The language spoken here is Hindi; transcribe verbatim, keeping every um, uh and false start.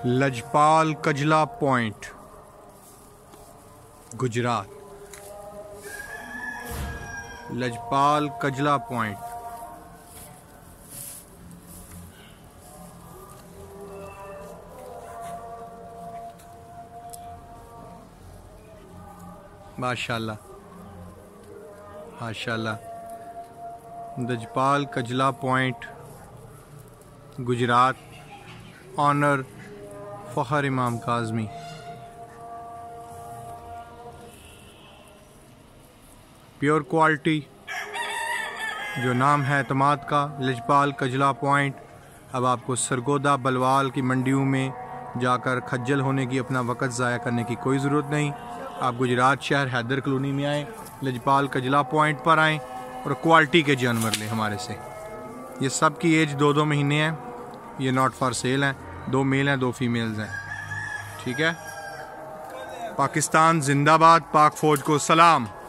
लजपाल कजला पॉइंट, गुजरात। लजपाल कजला पॉइंट। माशाल्लाह माशाल्लाह। Lajpal Kajla point, Gujarat. Honour Fakhar Imam Kazmi. Pure quality, जो नाम है एतमाद का, लजपाल कजला पॉइंट। अब आपको सरगोदा बलवाल की मंडियों में जाकर खज्जल होने की, अपना वक़्त ज़ाया करने की कोई ज़रूरत नहीं। आप गुजरात शहर हैदर कॉलोनी में आएँ, लजपाल कजला पॉइंट पर आएँ और क्वालिटी के जानवर लें हमारे से। ये सब की एज दो दो महीने हैं। ये नॉट फॉर सेल हैं। दो मेल हैं, दो फीमेल्स हैं। ठीक है। पाकिस्तान जिंदाबाद। पाक फ़ौज को सलाम।